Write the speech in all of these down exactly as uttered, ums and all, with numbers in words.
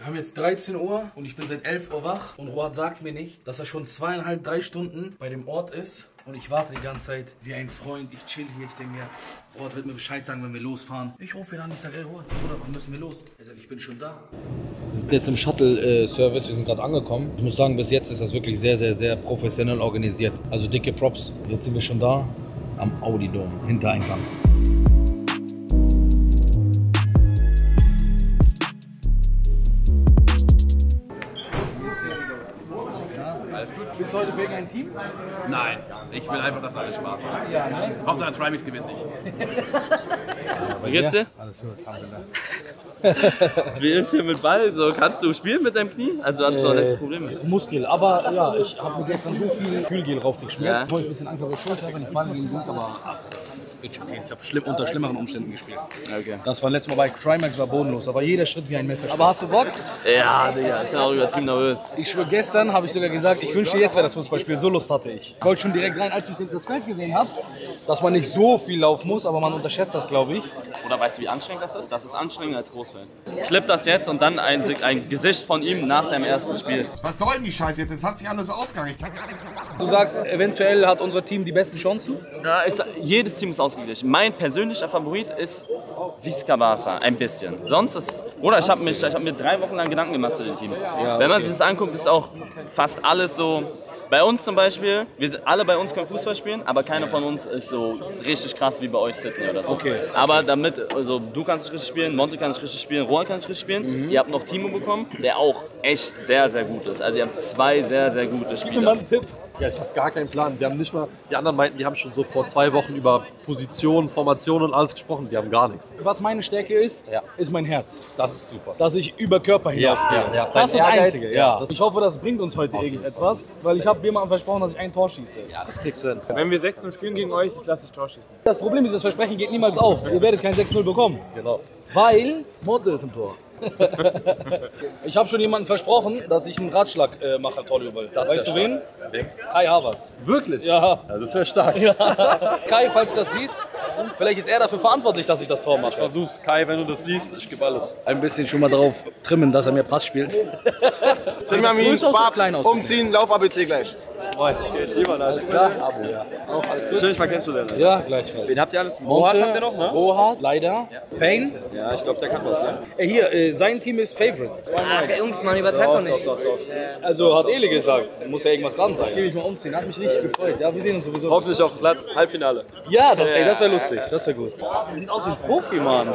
Wir haben jetzt dreizehn Uhr und ich bin seit elf Uhr wach. Und Rohat sagt mir nicht, dass er schon zweieinhalb, drei Stunden bei dem Ort ist. Und ich warte die ganze Zeit wie ein Freund. Ich chill hier, ich denke mir, Rohat wird mir Bescheid sagen, wenn wir losfahren. Ich rufe ihn an, ich sage, ey Rohat, Bruder, wann müssen wir los? Er sagt, ich bin schon da. Wir sind jetzt im Shuttle-Service, wir sind gerade angekommen. Ich muss sagen, bis jetzt ist das wirklich sehr, sehr, sehr professionell organisiert. Also dicke Props. Jetzt sind wir schon da am Audi-Dom, Hintereingang. Bist du heute wegen einem Team? Nein, ich will einfach, dass alles Spaß hat. Ja, nein. Hauptsache Trimax gewinnt nicht. Wie geht's dir? Alles gut, Alhamdulillah. Wie ist hier mit Ball? So, kannst du spielen mit deinem Knie? Also hattest du äh, auch letztes Problem mit? Muskel, aber ja, ich habe mir gestern so viel Kühlgel raufgeschmiert. Ja. Ich habe ein bisschen Angst auf der Schulter, wenn ich Ball gegen Fuß, aber ach, das wird schon gehen. Ich habe schlimm, unter schlimmeren Umständen gespielt. Okay. Das war letztes Mal bei Trimax, war bodenlos. Da war jeder Schritt wie ein Messer. Aber hast du Bock? Ja, Digga, ich bin auch übertrieben nervös. Ich schwöre, gestern habe ich sogar gesagt, ich wünschte, jetzt wäre das Fußballspiel. So Lust hatte ich. Ich wollte schon direkt rein, als ich das Feld gesehen habe, dass man nicht so viel laufen muss, aber man unterschätzt das, glaube ich. Oder weißt du, wie anstrengend das ist? Das ist anstrengender als Großfeld. Clip das jetzt und dann ein, ein Gesicht von ihm nach deinem ersten Spiel. Was soll denn die Scheiße jetzt? Jetzt hat sich alles so aufgegangen. Ich kann gar nichts mehr machen. Du sagst, eventuell hat unser Team die besten Chancen? Ja, ich, jedes Team ist ausgeglichen. Mein persönlicher Favorit ist Visca Barca, ein bisschen. Sonst ist, oder ich habe hab mir drei Wochen lang Gedanken gemacht zu den Teams. Ja, Wenn man okay. sich das anguckt, ist auch fast alles so. Bei uns zum Beispiel, wir sind, alle bei uns können Fußball spielen, aber keiner von uns ist so richtig krass wie bei euch Sydney oder so. Okay. Aber damit, also du kannst richtig spielen, Monte kann richtig spielen, Rohan kann richtig spielen. Mhm. Ihr habt noch Timo bekommen, der auch echt sehr, sehr gut ist. Also ihr habt zwei sehr, sehr gute Spieler. Einen Tipp. Ja, ich habe gar keinen Plan. Wir haben nicht mal, die anderen meinten, die haben schon so vor zwei Wochen über Positionen, Formationen und alles gesprochen. Wir haben gar nichts. Was meine Stärke ist, Ja. ist mein Herz. Das ist super. Dass ich über Körper hinausgehe. Ja, ja. Das ist das Dein Ehrgeiz, Einzige, ja. ja. Ich hoffe, das bringt uns heute irgendetwas, weil ich habe jemandem versprochen, dass ich ein Tor schieße. Ja, das kriegst du hin. Wenn wir sechs null führen gegen euch, ich lasse dich Tor schießen. Das Problem ist, das Versprechen geht niemals auf. Ihr werdet kein sechs null bekommen. Genau. Weil Monte ist im Tor. Ich habe schon jemandem versprochen, dass ich einen Ratschlag äh, mache im Torjubel. Weißt du wen? Wem? Kai Havertz. Wirklich? Ja. Ja, das wäre stark. Ja. Kai, falls du das siehst, vielleicht ist er dafür verantwortlich, dass ich das Tor mache. Ich versuch's. Kai, wenn du das siehst, ich gebe alles. Ein bisschen schon mal darauf trimmen, dass er mir Pass spielt. Zimmermin, größer aus oder Bab, klein aus? umziehen, Lauf A B C gleich. Lieber, alles Klar, Abo, ja. Auch alles gut. Schön, dich mal kennenzulernen. Ja, gleichfalls. Wen habt ihr alles? Monte, habt ihr noch, ne? Rohat, leider. Payne. Ja, ich glaube, der kann was, ja. Äh, hier, äh, sein Team ist Favorite. Ach Jungs, man übertreibt doch nicht. Also hat Ele gesagt, muss ja irgendwas dran sein. Ich gehe mich mal umziehen, hat mich richtig gefreut. Ja, wir sehen uns sowieso. Hoffentlich auf dem Platz, Halbfinale. Ja, das, ey, das wäre lustig, das wäre gut. Wir sind aus wie ein Profi, Mann.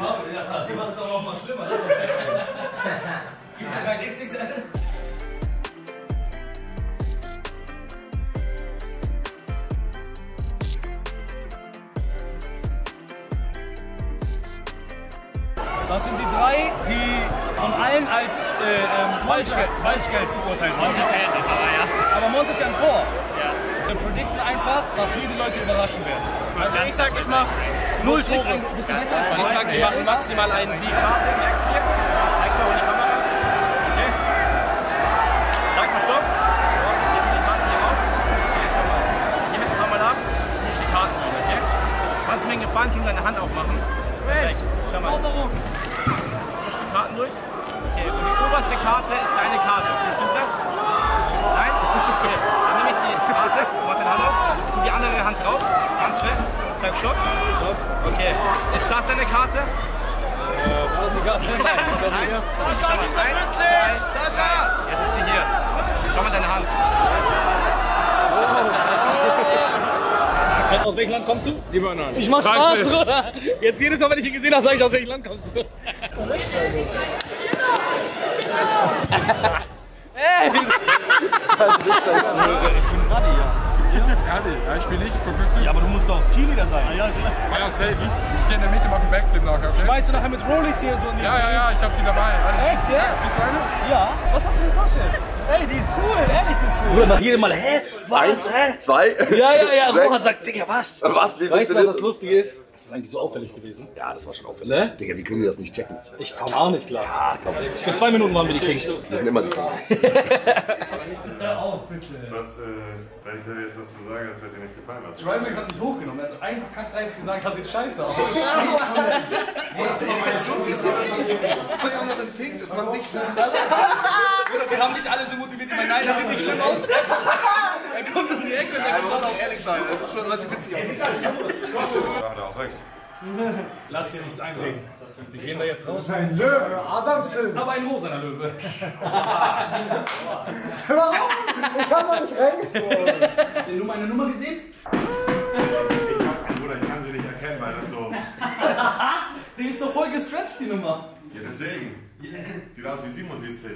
Das sind die drei, die von allen als äh, ähm, Falschgeld, Falschgeld beurteilt wurden. Aber Monte ist ja ein Tor. Wir predikten einfach, dass wir die Leute überraschen werden. Also ich sag, ich mach Null Tore. Ein bisschen besser als Ich sag, wir machen maximal einen Sieg. Zeig's auch in die Kamera. Okay. Sag mal Stopp. Jetzt sind die Karten hier raus. Okay, schau mal. Geh jetzt ein paar Mal ab. Nicht die Karten rein, okay? Kannst du mir einen Gefallen tun, deine Hand aufmachen? Perfekt. Schau mal. Misch die Karten durch. Okay, und die oberste Karte ist deine Karte. Okay, stimmt das? Nein? Okay. Dann nehme ich die Karte, mach deine Hand auf, tu die andere Hand drauf, ganz fest. Sag Stopp. Okay. Ist das deine Karte? Das ist egal. Nein. Schau mal. Eins, zwei, drei. Jetzt ist sie hier. Schau mal deine Hand. Aus welchem Land kommst du? Libanon. Ich mach Spaß, Bruder. Jetzt jedes Mal, wenn ich ihn gesehen habe, sage ich, aus welchem Land kommst du? Hey! Ich bin Radi, ja. Ja, ich spiele nicht, guck mir zu. Ja, aber du musst doch Cheerleader sein. Ja, ja, safe. Ich gehe in der Mitte, mach einen Backflip nachher. Okay? Schmeißt du nachher mit Rollies hier so in die... Ja, ja, ja, ich hab sie dabei. Alles Echt, ja? Bist du eine? Ja. Was hast du für eine Tasche? Ey, die ist cool, ehrlich, die ist cool. Bruder, nach jedem Mal, hä? Was? Eins, Hä? zwei, Ja, ja, ja, sechs. Rohan sagt, Digga, was? Was? Wie Weißt du, was funktioniert das Lustige ist? das eigentlich so auffällig gewesen? Ja, das war schon auffällig. Ne? Digga, wie können die das nicht checken? Ich komme auch nicht klar. Ja, komm. Für zwei Minuten waren wir die Kings. Wir sind immer die Kings. Hör auf, bitte. Was, äh, wenn ich da jetzt was zu sagen, das wird dir nicht gefallen. Was Trimax hat mich hochgenommen. Er hat einfach kackdreist gesagt, das sieht scheiße aus. Wir haben nicht alle so motiviert, die meinen, nein, das sieht nicht schlimm aus. Er kommt um die Ecke und sagt, muss auch ehrlich sein, das ist schon was witzig aus. Ja, da auch recht. Lass dir nichts einreden. Wir gehen da jetzt raus. Ein Löwe, Adamsen! Aber ein rosaner Löwe. Hör auf! Ich hab mal nicht reingesprochen. Hast du meine Nummer gesehen? Ich hab keinen Bruder, ich kann sie nicht erkennen, weil das so... Die ist doch voll gestretched, die Nummer. Ja, deswegen. Sieht aus wie siebenundsiebzig.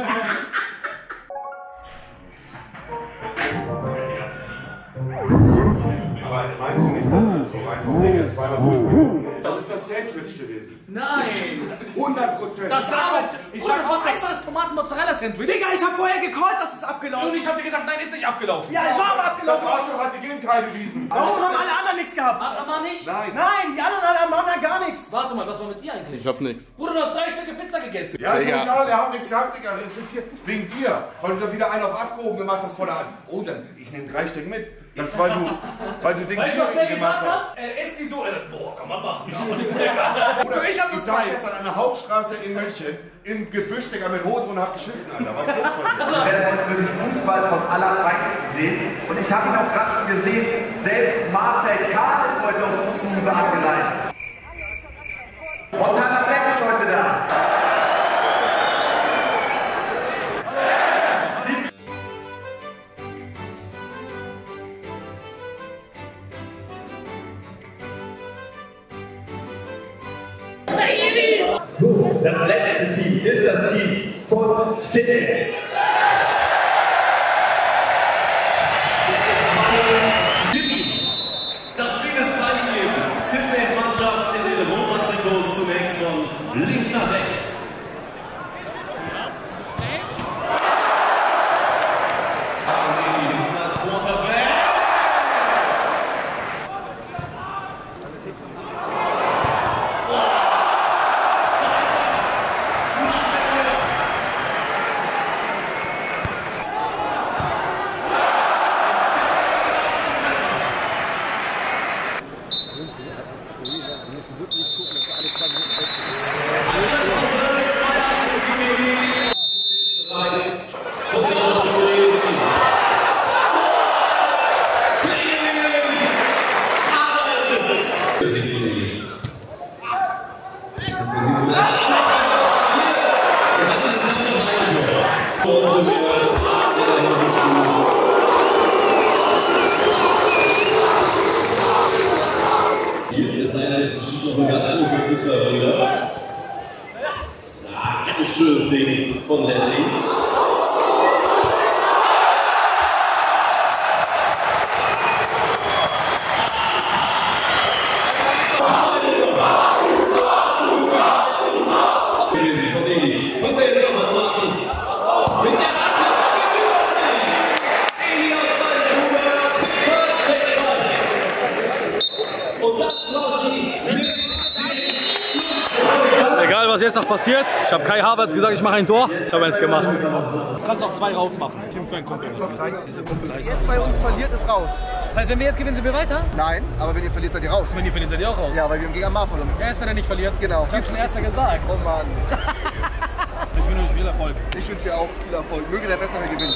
Aber meinst du nicht, dass das so rein vom Ding jetzt zweimal fünf Minuten ist? Das ist das Sandwich gewesen. Nein! hundert Prozent. Das sag ich! Ich sag, was ist das Tomaten-Mozzarella-Sandwich? Digga, ich hab vorher gecallt, dass es abgelaufen Und ist. ich hab dir gesagt, nein, ist nicht abgelaufen. Ja, es war aber Das abgelaufen. Arschloch hat die Gegenteil bewiesen. Warum haben alle anderen nichts gehabt? Hat Amar nicht? Nein. Nein, die anderen haben anderen gar nichts. Warte mal, was war mit dir eigentlich? Ich hab nix. Bruder, du hast drei Stücke Pizza gegessen. Ja, ist doch egal, der hat nichts gehabt, Digga. Das ist wegen dir. Weil du da wieder einen auf abgehoben gemacht hast vor der Hand. Oh, dann, ich nehme drei Stück mit. Das ist, weil du, weil du den Weißt du, was der gemacht gesagt hast. hat? Er isst die so. Er sagt, boah, kann man machen. Aber nicht Oder ich hab nur ich saß zwei. jetzt an einer Hauptstraße in München im Gebüsch, Digga, mit Hose und hab geschissen, Alter. Was gibt's von dir? Wir werden heute wirklich Fußball vom Allerfeinsten sehen. Und ich habe ihn auch gerade schon gesehen, selbst Marcel Kahn ist heute auf Fußball angeleitet. Montana Beck ist heute da. So, das letzte Team ist das Team von City. Das Spiel ist freigegeben. Sydneys Mannschaft in den rosa Trikots zunächst von links nach rechts. Hier ist einer inzwischen noch ein ganz guter Fußballspieler. Ja, ein schönes Ding von Ledley. Egal, was jetzt noch passiert. Ich habe Kai Havertz gesagt, ich mache ein Tor. Ich habe eins gemacht. Du kannst noch zwei rausmachen. Team für einen Kumpel. Jetzt bei uns verliert, ist raus. Das heißt, wenn wir jetzt gewinnen, sind wir weiter? Nein, aber wenn ihr verliert, seid ihr raus. Wenn ihr verliert, seid ihr auch raus. Ja, weil wir haben gegen Amar verloren. Erster, der nicht verliert. Genau. Ich hab schon Erster gesagt. Oh Mann. Ich wünsche euch viel Erfolg. Ich wünsche dir auch viel Erfolg. Möge der Bessere gewinnen.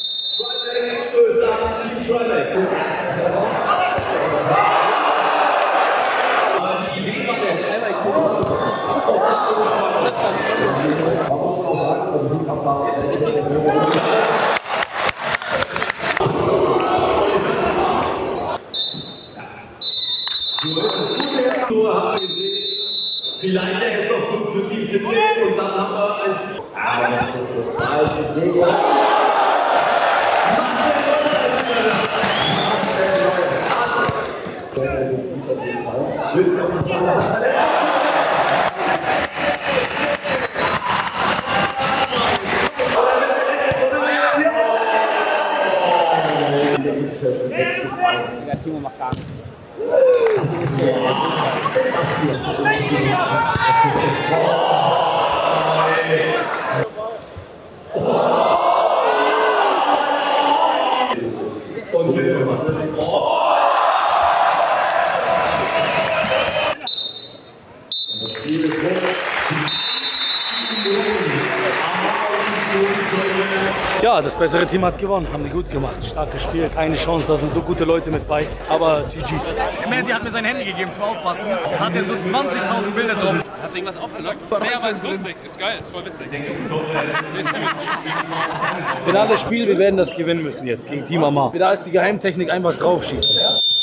Vielleicht ja jetzt noch fünf Notizen zählen und dann haben wir ein Spiel. Aber das ist das zweite Segel. Timo macht gar nichts. Tja, das bessere Team hat gewonnen, haben die gut gemacht, stark gespielt, keine Chance, da sind so gute Leute mit bei, aber G G's. Mandy hat mir sein Handy gegeben zum Aufpassen, er hat jetzt so zwanzigtausend Bilder drauf. Hast du irgendwas aufgenommen? Nee, aber ist lustig, ist geil, ist voll witzig. Finales Spiel, wir werden das gewinnen müssen jetzt gegen Team Amar. Da ist die Geheimtechnik, einfach draufschießen.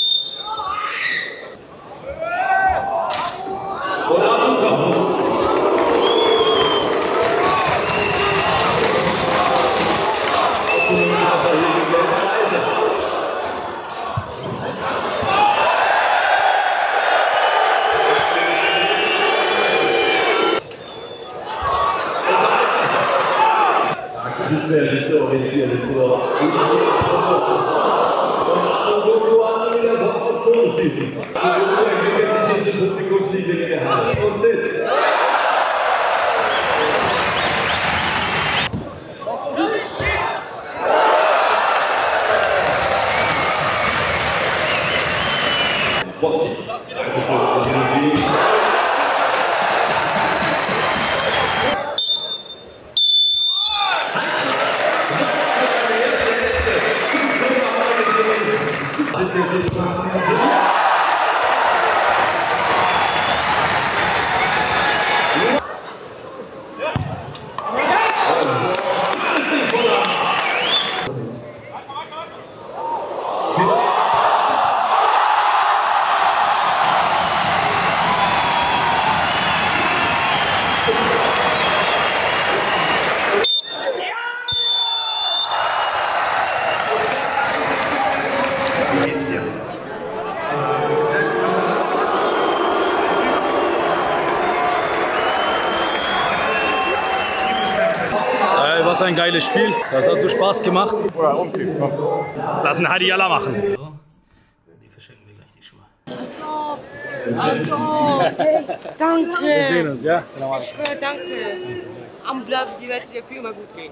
Was ein geiles Spiel. Das hat so Spaß gemacht. Lassen Hadi Yalla machen. Die verschenken mir gleich die Schuhe. Also, hey, danke. Wir sehen uns, ja? Ich schwöre, danke. Am Blatt, die wird es dir für immer gut gehen.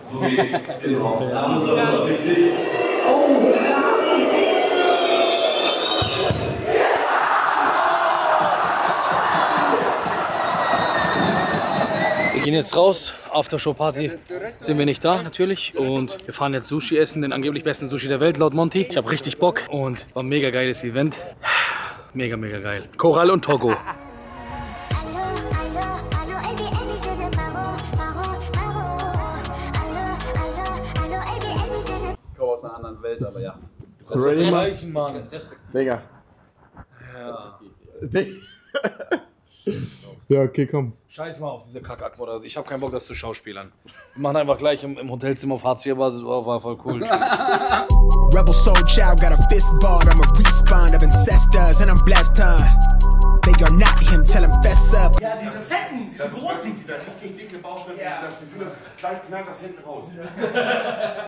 Wir gehen jetzt raus, Aftershow-Party sind wir nicht da natürlich und wir fahren jetzt Sushi essen, den angeblich besten Sushi der Welt laut Monty. Ich habe richtig Bock und war ein mega geiles Event. Mega, mega geil. Korall und Togo. Ich komme aus einer anderen Welt, aber ja. Ready, Meichen, Mann. Digga. Ja. Ja, okay, komm. Scheiß mal auf diese Kack-Akmodus. Ich hab keinen Bock, das zu schauspielern. Wir machen einfach gleich im, im Hotelzimmer auf Hartz vier Basis. Oh, war voll cool. Tschüss. Rebel soul child got a fist ball. I'm a respawn of ancestors and I'm blessed, huh? They are not him, tell him fess up. Ja, diese Fetten, diese großen, dieser richtig dicke Bauchschmerzen, ja. Das Gefühl, gleich knallt das hinten raus.